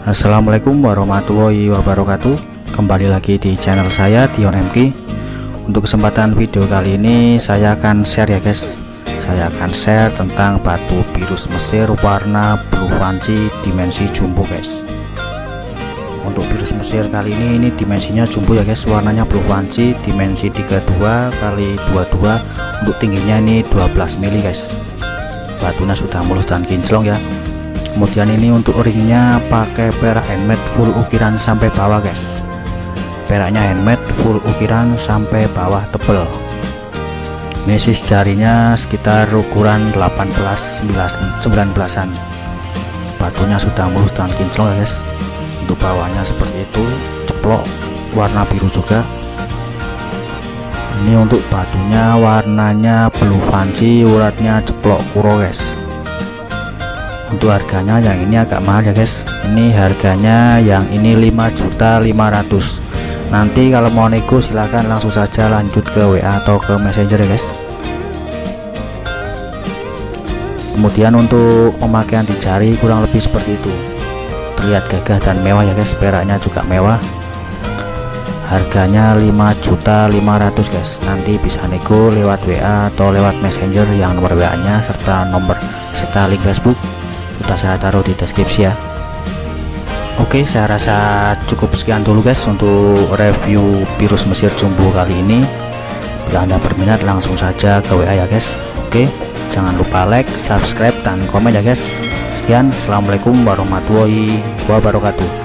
Assalamualaikum warahmatullahi wabarakatuh. Kembali lagi di channel saya, Dion MK. Untuk kesempatan video kali ini saya akan share ya guys. Saya akan share tentang batu virus Mesir warna blue fancy dimensi jumbo guys. Untuk virus Mesir kali ini dimensinya jumbo ya guys, warnanya blue fancy dimensi 32 kali 22. Untuk tingginya ini 12 mili guys. Batunya sudah mulus dan kinclong ya. Kemudian ini untuk ringnya pakai perak handmade full ukiran sampai bawah guys. Peraknya handmade full ukiran sampai bawah tebel. Ini sis jarinya sekitar ukuran 18-19an. Batunya sudah mulus dan kinclong ya guys. Untuk bawahnya seperti itu, ceplok warna biru juga. Ini untuk batunya warnanya blue fancy, uratnya ceplok kuro guys. Untuk harganya yang ini agak mahal ya guys. Ini harganya yang ini 5.500.000. Nanti kalau mau nego silahkan langsung saja lanjut ke WA atau ke Messenger ya guys. Kemudian untuk pemakaian di jari kurang lebih seperti itu. Terlihat gagah dan mewah ya guys. Peraknya juga mewah. Harganya 5.500.000 guys. Nanti bisa nego lewat WA atau lewat Messenger yang nomor WA nya serta link Facebook sudah saya taruh di deskripsi ya. Oke, saya rasa cukup sekian dulu guys untuk review virus Mesir jumbo kali ini. Bila Anda berminat langsung saja ke WA ya guys. Oke, jangan lupa like, subscribe dan komen ya guys. Sekian, assalamualaikum warahmatullahi wabarakatuh.